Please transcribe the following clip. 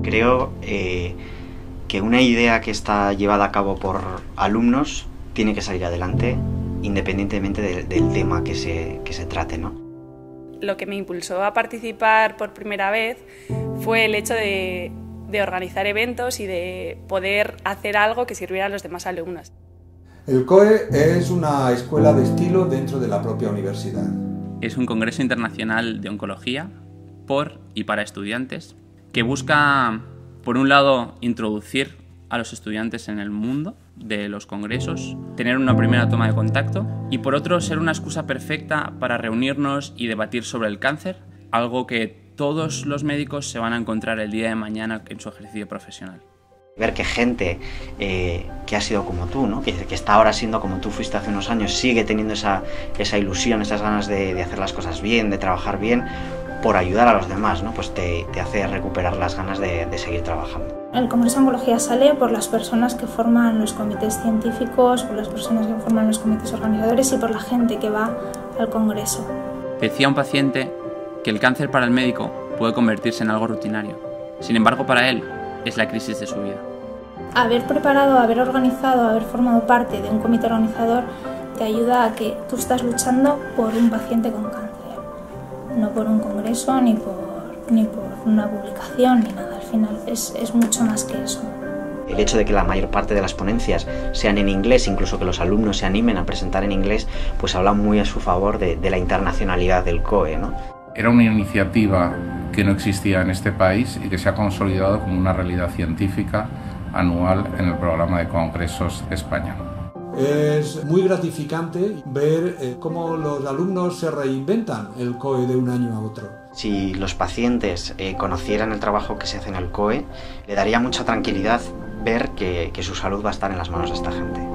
Creo que una idea que está llevada a cabo por alumnos tiene que salir adelante independientemente del tema que se trate, ¿no? Lo que me impulsó a participar por primera vez fue el hecho de organizar eventos y de poder hacer algo que sirviera a los demás alumnos. El COE es una escuela de estilo dentro de la propia universidad. Es un congreso internacional de oncología por y para estudiantes que busca, por un lado, introducir a los estudiantes en el mundo de los congresos, tener una primera toma de contacto y, por otro, ser una excusa perfecta para reunirnos y debatir sobre el cáncer, algo que todos los médicos se van a encontrar el día de mañana en su ejercicio profesional. Ver que gente que ha sido como tú, ¿no? que está ahora siendo como tú fuiste hace unos años, sigue teniendo esa ilusión, esas ganas de hacer las cosas bien, de trabajar bien, por ayudar a los demás, ¿no? Pues te hace recuperar las ganas de seguir trabajando. El Congreso de Oncología sale por las personas que forman los comités científicos, por las personas que forman los comités organizadores y por la gente que va al Congreso. Decía un paciente que el cáncer para el médico puede convertirse en algo rutinario. Sin embargo, para él es la crisis de su vida. Haber preparado, haber organizado, haber formado parte de un comité organizador te ayuda a que tú estás luchando por un paciente con cáncer. No por un congreso, ni por una publicación, ni nada. Al final es mucho más que eso. El hecho de que la mayor parte de las ponencias sean en inglés, incluso que los alumnos se animen a presentar en inglés, pues habla muy a su favor de la internacionalidad del COE, ¿no? Era una iniciativa que no existía en este país y que se ha consolidado como una realidad científica anual en el programa de congresos de España. Es muy gratificante ver cómo los alumnos se reinventan el COE de un año a otro. Si los pacientes conocieran el trabajo que se hace en el COE, le daría mucha tranquilidad ver que su salud va a estar en las manos de esta gente.